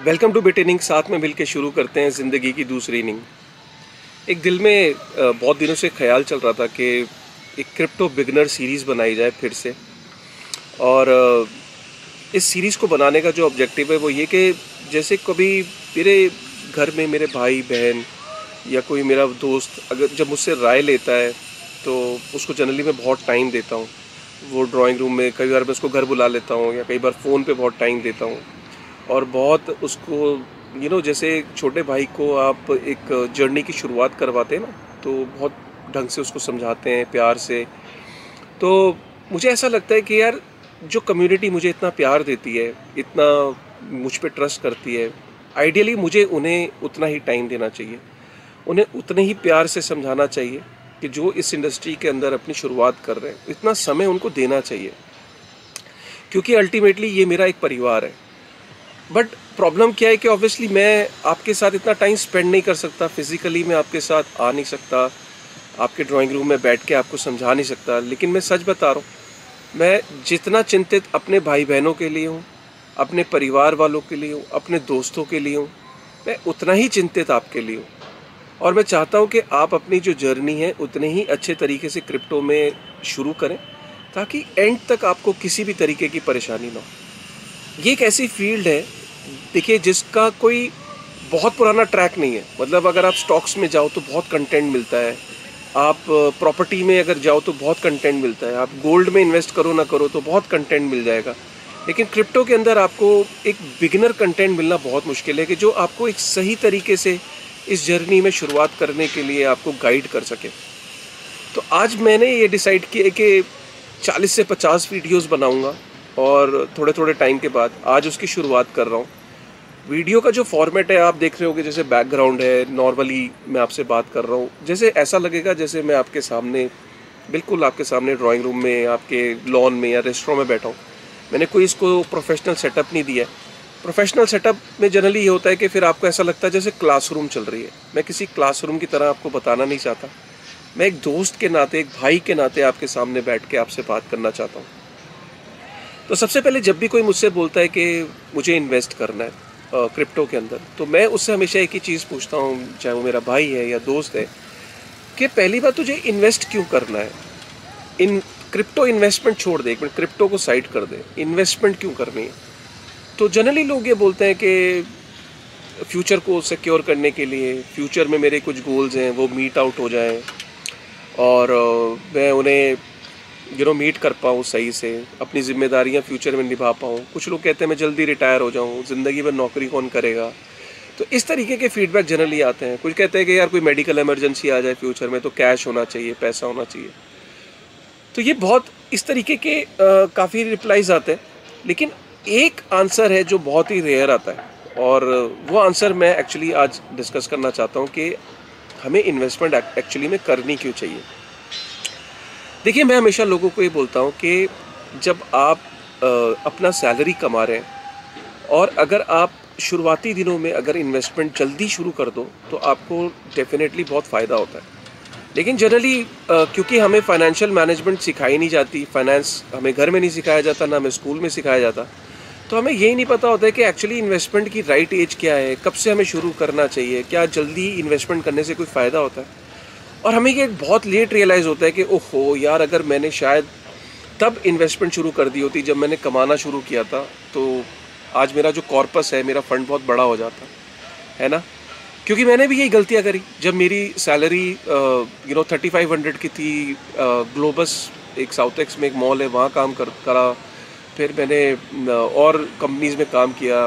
Welcome two bit inning. साथ में मिलकर शुरू करते हैं ज़िंदगी की दूसरी इनिंग। एक दिल में बहुत दिनों से ख्याल चल रहा था कि एक क्रिप्टो बिगनर सीरीज़ बनाई जाए फिर से। और इस सीरीज़ को बनाने का जो ऑब्जेक्टिव है वो ये कि जैसे कभी मेरे घर में मेरे भाई बहन या कोई मेरा दोस्त अगर जब मुझसे राय लेता है तो उसको जनरली मैं बहुत टाइम देता हूँ। वो ड्राइंग रूम में कई बार मैं उसको घर बुला लेता हूँ या कई बार फ़ोन पे बहुत टाइम देता हूँ और बहुत उसको जैसे एक छोटे भाई को आप एक जर्नी की शुरुआत करवाते हैं ना, तो बहुत ढंग से उसको समझाते हैं प्यार से। तो मुझे ऐसा लगता है कि यार जो कम्युनिटी मुझे इतना प्यार देती है, इतना मुझ पे ट्रस्ट करती है, आइडियली मुझे उन्हें उतना ही टाइम देना चाहिए, उन्हें उतने ही प्यार से समझाना चाहिए कि जो इस इंडस्ट्री के अंदर अपनी शुरुआत कर रहे हैं, इतना समय उनको देना चाहिए, क्योंकि अल्टीमेटली ये मेरा एक परिवार है। बट प्रॉब्लम क्या है कि ऑब्वियसली मैं आपके साथ इतना टाइम स्पेंड नहीं कर सकता, फिज़िकली मैं आपके साथ आ नहीं सकता, आपके ड्राइंग रूम में बैठ के आपको समझा नहीं सकता। लेकिन मैं सच बता रहा हूँ, मैं जितना चिंतित अपने भाई बहनों के लिए हूँ, अपने परिवार वालों के लिए हूँ, अपने दोस्तों के लिए हूँ, मैं उतना ही चिंतित आपके लिए हूँ। और मैं चाहता हूँ कि आप अपनी जो जर्नी है उतने ही अच्छे तरीके से क्रिप्टो में शुरू करें, ताकि एंड तक आपको किसी भी तरीके की परेशानी ना हो। ये एक ऐसी फील्ड है, देखिए, जिसका कोई बहुत पुराना ट्रैक नहीं है। मतलब अगर आप स्टॉक्स में जाओ तो बहुत कंटेंट मिलता है, आप प्रॉपर्टी में अगर जाओ तो बहुत कंटेंट मिलता है, आप गोल्ड में इन्वेस्ट करो ना करो तो बहुत कंटेंट मिल जाएगा। लेकिन क्रिप्टो के अंदर आपको एक बिगिनर कंटेंट मिलना बहुत मुश्किल है कि जो आपको एक सही तरीके से इस जर्नी में शुरुआत करने के लिए आपको गाइड कर सके। तो आज मैंने ये डिसाइड किया कि 40 से 50 वीडियोस बनाऊंगा और थोड़े थोड़े टाइम के बाद आज उसकी शुरुआत कर रहा हूँ। वीडियो का जो फॉर्मेट है आप देख रहे होगे, जैसे बैकग्राउंड है, नॉर्मली मैं आपसे बात कर रहा हूँ, जैसे ऐसा लगेगा जैसे मैं आपके सामने, बिल्कुल आपके सामने ड्राइंग रूम में, आपके लॉन में या रेस्टोरेंट में बैठा हूँ। मैंने कोई इसको प्रोफेशनल सेटअप नहीं दिया है। प्रोफेशनल सेटअप में जनरली ये होता है कि फिर आपको ऐसा लगता है जैसे क्लासरूम चल रही है। मैं किसी क्लासरूम की तरह आपको बताना नहीं चाहता, मैं एक दोस्त के नाते, एक भाई के नाते आपके सामने बैठ के आपसे बात करना चाहता हूँ। तो सबसे पहले जब भी कोई मुझसे बोलता है कि मुझे इन्वेस्ट करना है क्रिप्टो के अंदर, तो मैं उससे हमेशा एक ही चीज़ पूछता हूँ, चाहे वो मेरा भाई है या दोस्त है, कि पहली बात तुझे इन्वेस्ट क्यों करना है। इन क्रिप्टो इन्वेस्टमेंट छोड़ दे, एक मिनट क्रिप्टो को साइड कर दे, इन्वेस्टमेंट क्यों करनी है। तो जनरली लोग ये बोलते हैं कि फ्यूचर को सिक्योर करने के लिए, फ्यूचर में मेरे कुछ गोल्स हैं वो मीट आउट हो जाएं और मैं उन्हें मीट कर पाऊँ सही से, अपनी जिम्मेदारियाँ फ्यूचर में निभा पाऊँ। कुछ लोग कहते हैं मैं जल्दी रिटायर हो जाऊँ, ज़िंदगी में नौकरी कौन करेगा। तो इस तरीके के फीडबैक जनरली आते हैं। कुछ कहते हैं कि यार कोई मेडिकल इमरजेंसी आ जाए फ्यूचर में तो कैश होना चाहिए, पैसा होना चाहिए। तो ये बहुत इस तरीके के काफ़ी रिप्लाईज आते हैं। लेकिन एक आंसर है जो बहुत ही रेयर आता है, और वो आंसर मैं एक्चुअली आज डिस्कस करना चाहता हूँ कि हमें इन्वेस्टमेंट एक्चुअली में करनी क्यों चाहिए। देखिए, मैं हमेशा लोगों को ये बोलता हूँ कि जब आप अपना सैलरी कमा रहे हैं और अगर आप शुरुआती दिनों में अगर इन्वेस्टमेंट जल्दी शुरू कर दो तो आपको डेफिनेटली बहुत फ़ायदा होता है। लेकिन जनरली क्योंकि हमें फाइनेंशियल मैनेजमेंट सिखाई नहीं जाती, फाइनेंस हमें घर में नहीं सिखाया जाता, ना हमें स्कूल में सिखाया जाता, तो हमें यही नहीं पता होता है कि एक्चुअली इन्वेस्टमेंट की राइट एज क्या है, कब से हमें शुरू करना चाहिए, क्या जल्दी इन्वेस्टमेंट करने से कोई फ़ायदा होता है। और हमें ये बहुत लेट रियलाइज़ होता है कि ओहो यार, अगर मैंने शायद तब इन्वेस्टमेंट शुरू कर दी होती जब मैंने कमाना शुरू किया था, तो आज मेरा जो कॉर्पस है, मेरा फंड बहुत बड़ा हो जाता है ना। क्योंकि मैंने भी यही गलतियाँ करी। जब मेरी सैलरी 3500 की थी, ग्लोबस एक साउथ एक्स में एक मॉल है वहाँ काम करा। फिर मैंने और कंपनीज़ में काम किया।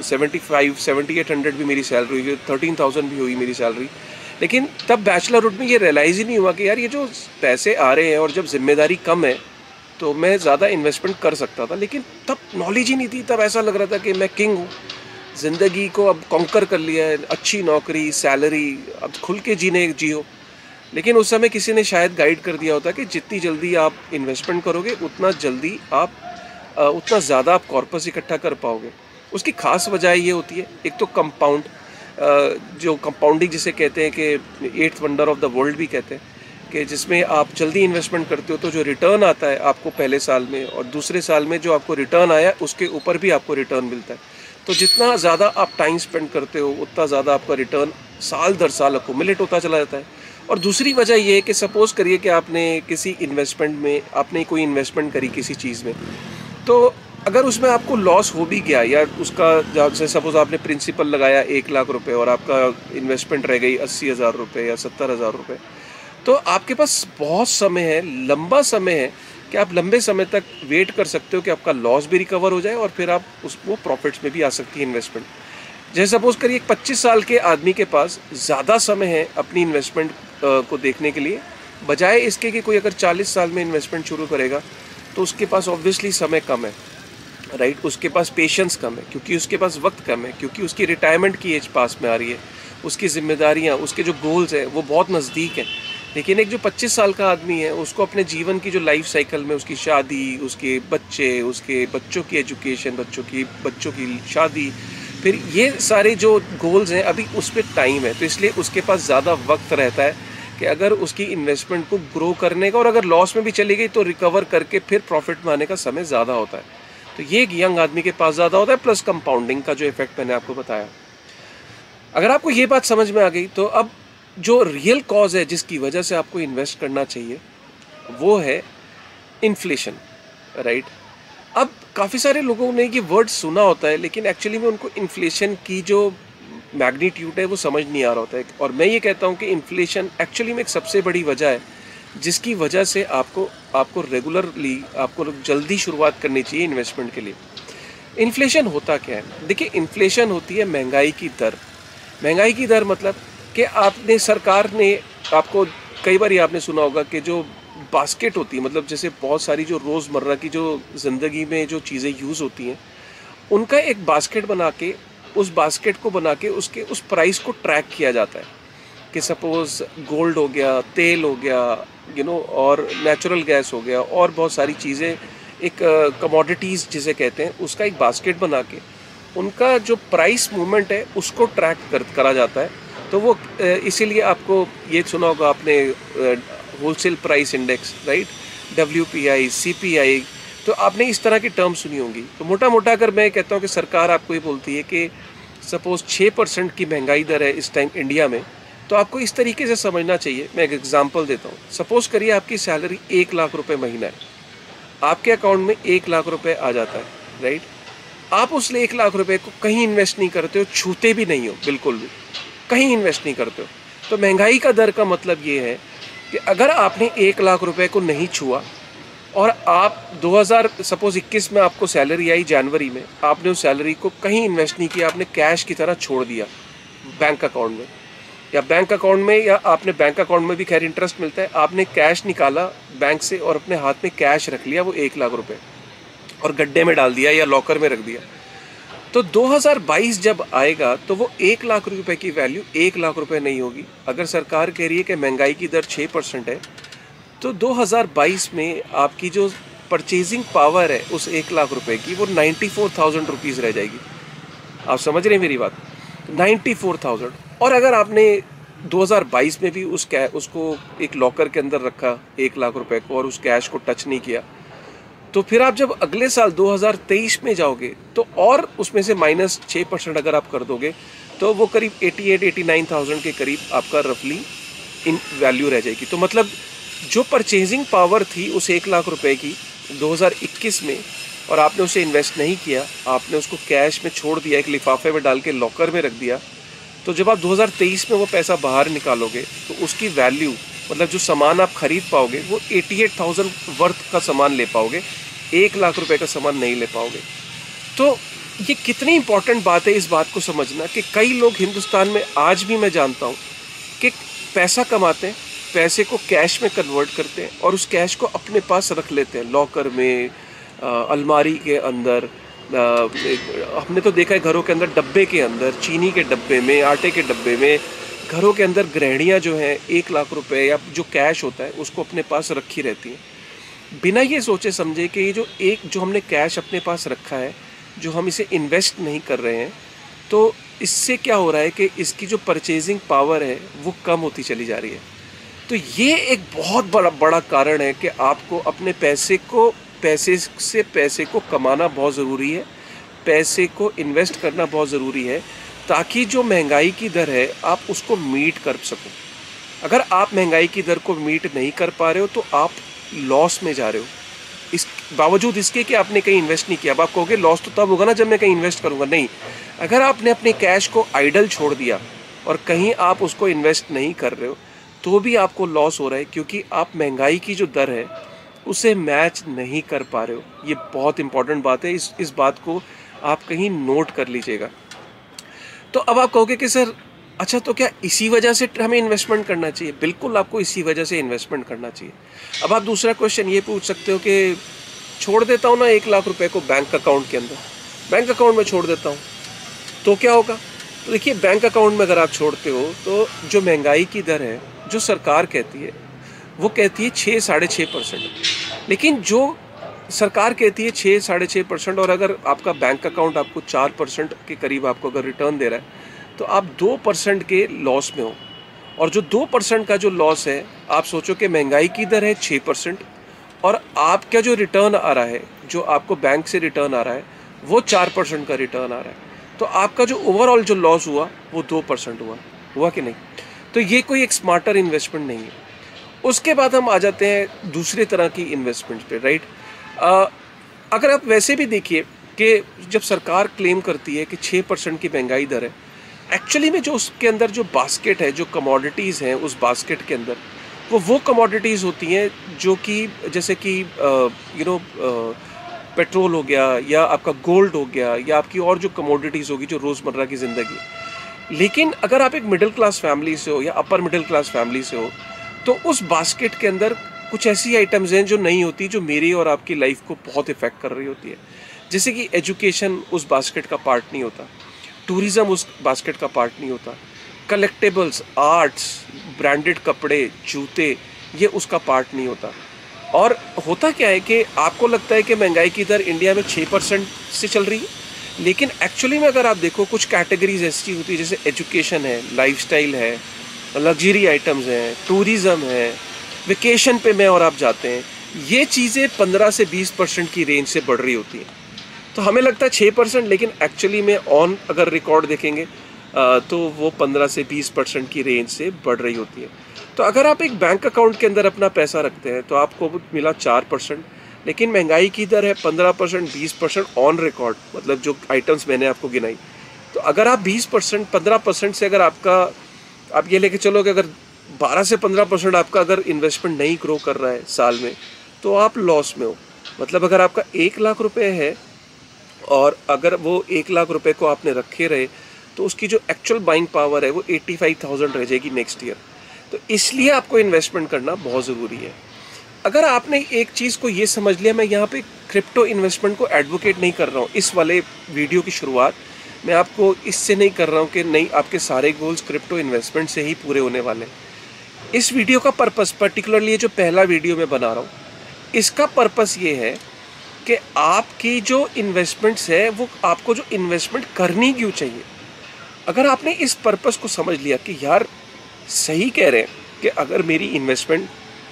7800 भी मेरी सैलरी हुई, 13,000 भी हुई मेरी सैलरी। लेकिन तब बैचलरहुड में ये रियलाइज़ ही नहीं हुआ कि यार ये जो पैसे आ रहे हैं और जब जिम्मेदारी कम है तो मैं ज़्यादा इन्वेस्टमेंट कर सकता था। लेकिन तब नॉलेज ही नहीं थी, तब ऐसा लग रहा था कि मैं किंग हूँ, ज़िंदगी को अब कॉन्कर कर लिया है, अच्छी नौकरी, सैलरी, अब खुल के जियो। लेकिन उस समय किसी ने शायद गाइड कर दिया होता कि जितनी जल्दी आप इन्वेस्टमेंट करोगे उतना जल्दी आप उतना ज़्यादा आप कॉर्पस इकट्ठा कर पाओगे। उसकी ख़ास वजह ये होती है, एक तो कंपाउंड, जो कंपाउंडिंग जिसे कहते हैं कि 8th wonder of the world भी कहते हैं, कि जिसमें आप जल्दी इन्वेस्टमेंट करते हो तो जो रिटर्न आता है आपको पहले साल में और दूसरे साल में जो आपको रिटर्न आया उसके ऊपर भी आपको रिटर्न मिलता है। तो जितना ज़्यादा आप टाइम स्पेंड करते हो उतना ज़्यादा आपका रिटर्न साल दर साल अक्यूमुलेट होता चला जाता है। और दूसरी वजह ये है कि सपोज़ करिए कि आपने किसी इन्वेस्टमेंट में आपने कोई इन्वेस्टमेंट करी किसी चीज़ में, तो अगर उसमें आपको लॉस हो भी गया या उसका जैसे सपोज़ आपने प्रिंसिपल लगाया 1 लाख रुपए और आपका इन्वेस्टमेंट रह गई 80,000 रुपये या 70,000 रुपये, तो आपके पास बहुत समय है, लंबा समय है कि आप लंबे समय तक वेट कर सकते हो कि आपका लॉस भी रिकवर हो जाए और फिर आप वो प्रॉफिट्स में भी आ सकती है इन्वेस्टमेंट। जैसे सपोज़ करिए 25 साल के आदमी के पास ज़्यादा समय है अपनी इन्वेस्टमेंट को देखने के लिए, बजाय इसके कि कोई अगर 40 साल में इन्वेस्टमेंट शुरू करेगा तो उसके पास ऑब्वियसली समय कम है, राइट। उसके पास पेशेंस कम है क्योंकि उसके पास वक्त कम है, क्योंकि उसकी रिटायरमेंट की एज पास में आ रही है, उसकी जिम्मेदारियाँ, उसके जो गोल्स हैं वो बहुत नज़दीक हैं। लेकिन एक जो 25 साल का आदमी है उसको अपने जीवन की जो लाइफ साइकिल में उसकी शादी, उसके बच्चे, उसके बच्चों की एजुकेशन, बच्चों की शादी, फिर ये सारे जो गोल्स हैं अभी उस पर टाइम है, तो इसलिए उसके पास ज़्यादा वक्त रहता है कि अगर उसकी इन्वेस्टमेंट को ग्रो करने का, और अगर लॉस में भी चली गई तो रिकवर करके फिर प्रॉफिट में आने का समय ज़्यादा होता है। तो ये एक यंग आदमी के पास ज़्यादा होता है, प्लस कंपाउंडिंग का जो इफेक्ट मैंने आपको बताया। अगर आपको ये बात समझ में आ गई तो अब जो रियल कॉज है जिसकी वजह से आपको इन्वेस्ट करना चाहिए वो है इन्फ्लेशन, राइट। अब काफ़ी सारे लोगों ने ये वर्ड सुना होता है लेकिन एक्चुअली में उनको इन्फ्लेशन की जो मैग्नीट्यूड है वो समझ नहीं आ रहा होता है। और मैं ये कहता हूँ कि इन्फ्लेशन एक्चुअली में एक सबसे बड़ी वजह है जिसकी वजह से आपको रेगुलरली आपको जल्दी शुरुआत करनी चाहिए इन्वेस्टमेंट के लिए। इन्फ्लेशन होता क्या है? देखिए, इन्फ्लेशन होती है महंगाई की दर। महंगाई की दर मतलब कि सरकार ने आपको कई बार आपने सुना होगा कि जो बास्केट होती है, मतलब जैसे बहुत सारी जो रोज़मर्रा की जो ज़िंदगी में जो चीज़ें यूज़ होती हैं उनका एक बास्केट बना के, उस बास्केट को बना के उसके उस प्राइस को ट्रैक किया जाता है कि सपोज़ गोल्ड हो गया, तेल हो गया, और नेचुरल गैस हो गया, और बहुत सारी चीज़ें, एक कमोडिटीज़ जिसे कहते हैं, उसका एक बास्केट बना के उनका जो प्राइस मूवमेंट है उसको ट्रैक करा जाता है। तो वो इसीलिए आपको ये सुना होगा आपने wholesale price index, right, WPI, CPI, तो आपने इस तरह की टर्म सुनी होंगी। तो मोटा मोटा अगर मैं कहता हूँ कि सरकार आपको ये बोलती है कि सपोज़ 6% की महंगाई दर है इस टाइम इंडिया में, तो आपको इस तरीके से समझना चाहिए। मैं एक एग्जांपल देता हूँ। सपोज़ करिए आपकी सैलरी 1 लाख रुपए महीना है, आपके अकाउंट में 1 लाख रुपए आ जाता है, राइट। आप उस 1 लाख रुपए को कहीं इन्वेस्ट नहीं करते हो, छूते भी नहीं हो, बिल्कुल भी कहीं इन्वेस्ट नहीं करते हो। तो महंगाई का दर का मतलब ये है कि अगर आपने 1 लाख रुपए को नहीं छुआ और आप 2021 में आपको सैलरी आई जनवरी में, आपने उस सैलरी को कहीं इन्वेस्ट नहीं किया, आपने कैश की तरह छोड़ दिया बैंक अकाउंट में, या बैंक अकाउंट में, या आपने बैंक अकाउंट में भी खैर इंटरेस्ट मिलता है, आपने कैश निकाला बैंक से और अपने हाथ में कैश रख लिया वो 1 लाख रुपए, और गड्ढे में डाल दिया या लॉकर में रख दिया। तो 2022 जब आएगा तो वो 1 लाख रुपए की वैल्यू 1 लाख रुपए नहीं होगी। अगर सरकार कह रही है कि महंगाई की दर 6% है, तो 2022 में आपकी जो परचेजिंग पावर है उस 1 लाख रुपए की, वो 94,000 रुपीज़ रह जाएगी। आप समझ रहे हैं मेरी बात? 94,000। और अगर आपने 2022 में भी उसको एक लॉकर के अंदर रखा 1 लाख रुपए को और उस कैश को टच नहीं किया, तो फिर आप जब अगले साल 2023 में जाओगे तो और उसमें से -6% अगर आप कर दोगे तो वो करीब 88-89,000 के करीब आपका रफली इन वैल्यू रह जाएगी। तो मतलब जो परचेजिंग पावर थी उस 1 लाख रुपए की 2021 में, और आपने उसे इन्वेस्ट नहीं किया, आपने उसको कैश में छोड़ दिया, एक लिफाफे में डाल के लॉकर में रख दिया, तो जब आप 2023 में वो पैसा बाहर निकालोगे तो उसकी वैल्यू, मतलब जो सामान आप खरीद पाओगे वो 88,000 वर्थ का सामान ले पाओगे, 1 लाख रुपए का सामान नहीं ले पाओगे। तो ये कितनी इंपॉर्टेंट बात है इस बात को समझना कि कई लोग हिंदुस्तान में आज भी मैं जानता हूँ कि पैसा कमाते हैं, पैसे को कैश में कन्वर्ट करते हैं और उस कैश को अपने पास रख लेते हैं लॉकर में, अलमारी के अंदर, हमने तो देखा है घरों के अंदर डब्बे के अंदर, चीनी के डब्बे में, आटे के डब्बे में, घरों के अंदर गृहिणियाँ जो हैं 1 लाख रुपए या जो कैश होता है उसको अपने पास रखी रहती हैं, बिना ये सोचे समझे कि ये जो हमने कैश अपने पास रखा है, जो हम इसे इन्वेस्ट नहीं कर रहे हैं, तो इससे क्या हो रहा है कि इसकी जो परचेजिंग पावर है वो कम होती चली जा रही है। तो ये एक बहुत बड़ा कारण है कि आपको अपने पैसे से पैसे को कमाना बहुत ज़रूरी है, पैसे को इन्वेस्ट करना बहुत ज़रूरी है, ताकि जो महंगाई की दर है आप उसको मीट कर सको। अगर आप महंगाई की दर को मीट नहीं कर पा रहे हो तो आप लॉस में जा रहे हो, इस बावजूद इसके कि आपने कहीं इन्वेस्ट नहीं किया। अब आप कहोगे लॉस तो तब होगा ना जब मैं कहीं इन्वेस्ट करूँगा। नहीं, अगर आपने अपने कैश को आइडल छोड़ दिया और कहीं आप उसको इन्वेस्ट नहीं कर रहे हो तो भी आपको लॉस हो रहा है, क्योंकि आप महंगाई की जो दर है उसे मैच नहीं कर पा रहे हो। ये बहुत इंपॉर्टेंट बात है, इस बात को आप कहीं नोट कर लीजिएगा। तो अब आप कहोगे कि सर अच्छा, तो क्या इसी वजह से हमें इन्वेस्टमेंट करना चाहिए? बिल्कुल, आपको इसी वजह से इन्वेस्टमेंट करना चाहिए। अब आप दूसरा क्वेश्चन ये पूछ सकते हो कि छोड़ देता हूँ ना 1 लाख रुपए को बैंक अकाउंट के अंदर, बैंक अकाउंट में छोड़ देता हूँ तो क्या होगा? तो देखिए, बैंक अकाउंट में अगर आप छोड़ते हो तो जो महंगाई की दर है, जो सरकार कहती है वो कहती है 6-6.5%, लेकिन जो सरकार कहती है 6-6.5% और अगर आपका बैंक अकाउंट आपको 4% के करीब आपको अगर रिटर्न दे रहा है तो आप 2% के लॉस में हो। और जो 2% का जो लॉस है, आप सोचो कि महंगाई की दर है 6% और आपका जो रिटर्न आ रहा है, जो आपको बैंक से रिटर्न आ रहा है वो 4% का रिटर्न आ रहा है, तो आपका जो ओवरऑल जो लॉस हुआ वो 2% हुआ कि नहीं? तो ये कोई एक स्मार्टर इन्वेस्टमेंट नहीं है। उसके बाद हम आ जाते हैं दूसरे तरह की इन्वेस्टमेंट पे, राइट? अगर आप वैसे भी देखिए कि जब सरकार क्लेम करती है कि 6% की महंगाई दर है, एक्चुअली में जो उसके अंदर जो बास्केट है, जो कमोडिटीज़ हैं उस बास्केट के अंदर, वो कमोडिटीज़ होती हैं जो कि जैसे कि पेट्रोल हो गया या आपका गोल्ड हो गया या आपकी और जो कमोडिटीज़ होगी जो रोज़मर्रा की ज़िंदगी। लेकिन अगर आप एक मिडिल क्लास फैमिली से हो या अपर मिडिल क्लास फैमिली से हो तो उस बास्केट के अंदर कुछ ऐसी आइटम्स हैं जो नहीं होती, जो मेरी और आपकी लाइफ को बहुत इफ़ेक्ट कर रही होती है। जैसे कि एजुकेशन उस बास्केट का पार्ट नहीं होता, टूरिज़्म उस बास्केट का पार्ट नहीं होता, कलेक्टेबल्स, आर्ट्स, ब्रांडेड कपड़े, जूते, ये उसका पार्ट नहीं होता। और होता क्या है कि आपको लगता है कि महंगाई की दर इंडिया में 6% से चल रही है, लेकिन एक्चुअली में अगर आप देखो कुछ कैटेगरीज ऐसी होती है जैसे एजुकेशन है, लाइफस्टाइल है, लग्जरी आइटम्स हैं, टूरिज़्म है, वेकेशन पे मैं और आप जाते हैं, ये चीज़ें 15 से 20% की रेंज से बढ़ रही होती हैं। तो हमें लगता है 6%, लेकिन एक्चुअली में ऑन अगर रिकॉर्ड देखेंगे तो वो 15 से 20% की रेंज से बढ़ रही होती है। तो अगर आप एक बैंक अकाउंट के अंदर अपना पैसा रखते हैं तो आपको मिला 4%, लेकिन महंगाई की दर है 15%, 20% ऑन रिकॉर्ड, मतलब जो आइटम्स मैंने आपको गिनाई। तो अगर आप 20%, 15% से अगर आप ये लेके चलो कि अगर 12 से 15% आपका अगर इन्वेस्टमेंट नहीं ग्रो कर रहा है साल में, तो आप लॉस में हो। मतलब अगर आपका 1 लाख रुपए है और अगर वो 1 लाख रुपए को आपने रखे रहे तो उसकी जो एक्चुअल बाइंग पावर है वो 85,000 रह जाएगी नेक्स्ट ईयर। तो इसलिए आपको इन्वेस्टमेंट करना बहुत ज़रूरी है। अगर आपने एक चीज़ को ये समझ लिया, मैं यहाँ पे क्रिप्टो इन्वेस्टमेंट को एडवोकेट नहीं कर रहा हूँ। इस वाले वीडियो की शुरुआत मैं आपको इससे नहीं कर रहा हूँ कि नहीं आपके सारे गोल्स क्रिप्टो इन्वेस्टमेंट से ही पूरे होने वाले हैं। इस वीडियो का पर्पस, पर्टिकुलरली जो पहला वीडियो मैं बना रहा हूँ, इसका पर्पस ये है कि आपकी जो इन्वेस्टमेंट्स है वो आपको जो इन्वेस्टमेंट करनी क्यों चाहिए। अगर आपने इस पर्पस को समझ लिया कि यार सही कह रहे हैं कि अगर मेरी इन्वेस्टमेंट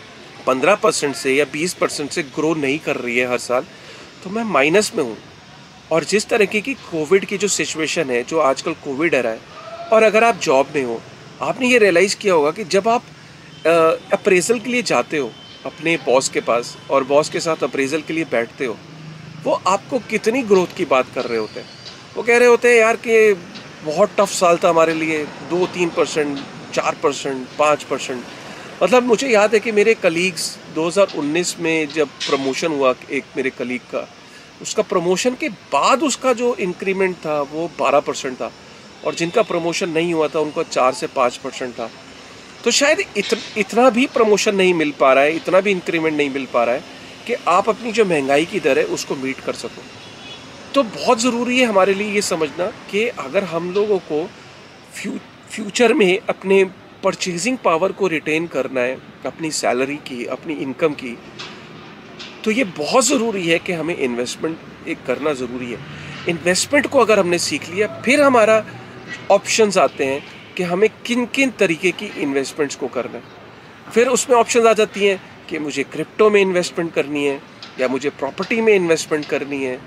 15% से या 20% से ग्रो नहीं कर रही है हर साल, तो मैं माइनस में हूँ। और जिस तरीके की कोविड की जो सिचुएशन है, जो आजकल कोविड आ रहा है, और अगर आप जॉब में हो, आपने ये रियलाइज़ किया होगा कि जब आप अप्रेजल के लिए जाते हो अपने बॉस के पास और बॉस के साथ अप्रेजल के लिए बैठते हो, वो आपको कितनी ग्रोथ की बात कर रहे होते हैं। वो कह रहे होते हैं यार कि बहुत टफ साल था हमारे लिए, 2-3%, 4%, 5%। मतलब मुझे याद है कि मेरे कलीग्स 2019 में जब प्रमोशन हुआ एक मेरे कलीग का, उसका प्रमोशन के बाद उसका जो इंक्रीमेंट था वो 12% था, और जिनका प्रमोशन नहीं हुआ था उनका 4 से 5% था। तो शायद इतना भी प्रमोशन नहीं मिल पा रहा है, इतना भी इंक्रीमेंट नहीं मिल पा रहा है कि आप अपनी जो महंगाई की दर है उसको मीट कर सको। तो बहुत ज़रूरी है हमारे लिए ये समझना कि अगर हम लोगों को फ्यूचर में अपने परचेजिंग पावर को रिटेन करना है, अपनी सैलरी की, अपनी इनकम की, तो ये बहुत ज़रूरी है कि हमें इन्वेस्टमेंट एक करना ज़रूरी है। इन्वेस्टमेंट को अगर हमने सीख लिया, फिर हमारा ऑप्शंस आते हैं कि हमें किन किन तरीके की इन्वेस्टमेंट्स को करना है। फिर उसमें ऑप्शंस आ जाती हैं कि मुझे क्रिप्टो में इन्वेस्टमेंट करनी है, या मुझे प्रॉपर्टी में इन्वेस्टमेंट करनी है,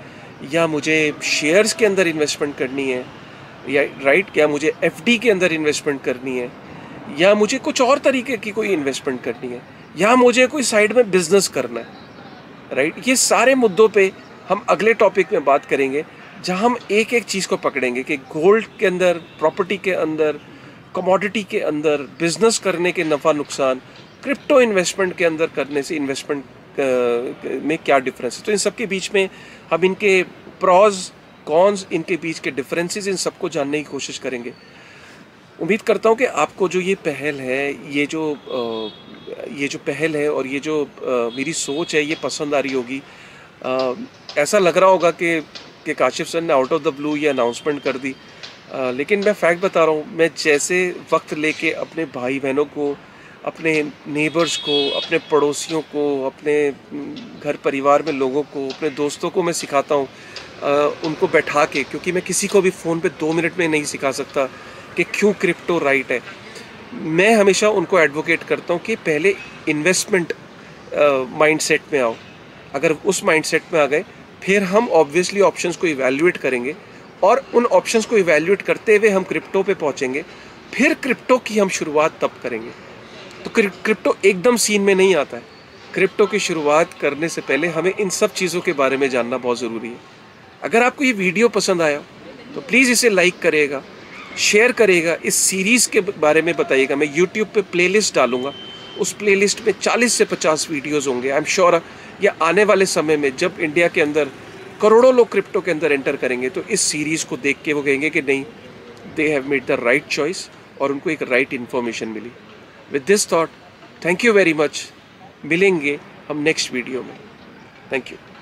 या मुझे शेयर्स के अंदर इन्वेस्टमेंट करनी है, या राइट, या मुझे एफडी के अंदर इन्वेस्टमेंट करनी है, या मुझे कुछ और तरीके की कोई इन्वेस्टमेंट करनी है, या मुझे कोई साइड में बिजनेस करना है, राइट। ये सारे मुद्दों पे हम अगले टॉपिक में बात करेंगे, जहां हम एक एक चीज़ को पकड़ेंगे कि गोल्ड के अंदर, प्रॉपर्टी के अंदर, कमोडिटी के अंदर बिजनेस करने के नफ़ा नुकसान, क्रिप्टो इन्वेस्टमेंट के अंदर करने से इन्वेस्टमेंट में क्या डिफरेंस है। तो इन सब के बीच में हम इनके प्रॉज कॉन्स, इनके बीच के डिफरेंसेस, इन सबको जानने की कोशिश करेंगे। उम्मीद करता हूँ कि आपको जो ये पहल है, ये जो पहल है और ये जो मेरी सोच है, ये पसंद आ रही होगी। ऐसा लग रहा होगा कि काशिफ सर ने आउट ऑफ द ब्लू ये अनाउंसमेंट कर दी, लेकिन मैं फैक्ट बता रहा हूँ। मैं जैसे वक्त लेके अपने भाई बहनों को, अपने नेबर्स को, अपने पड़ोसियों को, अपने घर परिवार में लोगों को, अपने दोस्तों को मैं सिखाता हूँ, उनको बैठा के, क्योंकि मैं किसी को भी फ़ोन पे 2 मिनट में नहीं सिखा सकता कि क्यों क्रिप्टो राइट है। मैं हमेशा उनको एडवोकेट करता हूँ कि पहले इन्वेस्टमेंट माइंडसेट में आओ। अगर उस माइंडसेट में आ गए, फिर हम ऑब्वियसली ऑप्शंस को इवैल्यूएट करेंगे, और उन ऑप्शंस को इवैल्यूएट करते हुए हम क्रिप्टो पे पहुँचेंगे। फिर क्रिप्टो की हम शुरुआत तब करेंगे। तो क्रिप्टो एकदम सीन में नहीं आता है। क्रिप्टो की शुरुआत करने से पहले हमें इन सब चीज़ों के बारे में जानना बहुत ज़रूरी है। अगर आपको ये वीडियो पसंद आया तो प्लीज़ इसे लाइक करिएगा, शेयर करिएगा, इस सीरीज़ के बारे में बताइएगा। मैं यूट्यूब पे प्लेलिस्ट डालूंगा, उस प्लेलिस्ट में 40 से 50 वीडियोज़ होंगे। आई एम श्योर या आने वाले समय में जब इंडिया के अंदर करोड़ों लोग क्रिप्टो के अंदर एंटर करेंगे, तो इस सीरीज़ को देख के वो कहेंगे कि नहीं, they have made the right choice, और उनको एक राइट इन्फॉर्मेशन मिली। With this thought, thank you very much. मिलेंगे हम नेक्स्ट वीडियो में। Thank you.